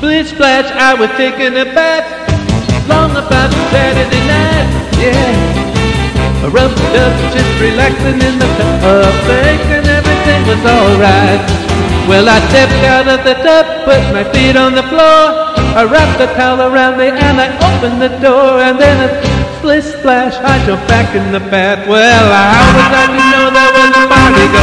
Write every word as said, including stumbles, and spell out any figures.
Splish splash, I was taking a bath long about Saturday night, yeah. Rubbed up, just relaxing in the tub, thinking everything was alright. Well, I stepped out of the tub, put my feet on the floor, I wrapped the towel around me and I opened the door, and then a splish splash, I jumped back in the bath. Well, how was I to know there was a party going?